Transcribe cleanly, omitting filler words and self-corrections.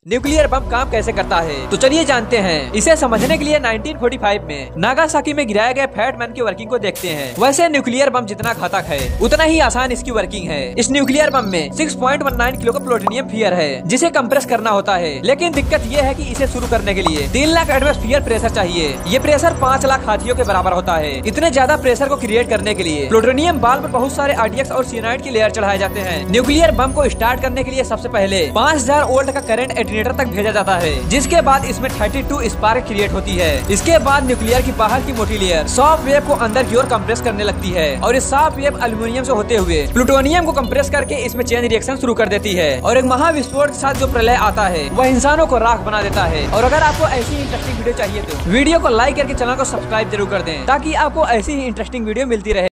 Nuclear bomb काम कैसे करता है, तो चलिए जानते हैं। इसे समझने के लिए 1945 में नागासाकी में गिराए गए फैट मैन की वर्किंग को देखते हैं। वैसे न्यूक्लियर बम जितना घातक है उतना ही आसान इसकी वर्किंग है। इस न्यूक्लियर बम में 6.19 किलो का प्लूटोनियम फियर है जिसे कंप्रेस करना होता है। लेकिन दिक्कत ये है कि इसे शुरू करने के लिए 3 लाख एटमॉस्फेयर प्रेशर चाहिए। ये प्रेशर 5 लाख हाथियों के बराबर होता है। इतने ज्यादा प्रेशर को क्रिएट करने के लिए प्लूटोनियम बाल पर बहुत सारे RDX और सियानाइड की लेयर चढ़ाए जाते हैं। न्यूक्लियर बम को स्टार्ट करने के लिए सबसे पहले 5000 वोल्ट का करंट तक भेजा जाता है, जिसके बाद इसमें 32 स्पार्क क्रिएट होती है। इसके बाद न्यूक्लियर की बाहर की मोटी लेयर सॉफ्ट वेव को अंदर की ओर कंप्रेस करने लगती है और इस सॉफ्ट वेव एल्यूमिनियम से होते हुए प्लूटोनियम को कंप्रेस करके इसमें चेन रिएक्शन शुरू कर देती है और एक महाविस्फोट के साथ जो प्रलय आता है वह इंसानों को राख बना देता है। और अगर आपको ऐसी इंटरेस्टिंग वीडियो चाहिए तो वीडियो को लाइक करके चैनल को सब्सक्राइब जरूर कर दें ताकि आपको ऐसी ही इंटरेस्टिंग वीडियो मिलती रहे।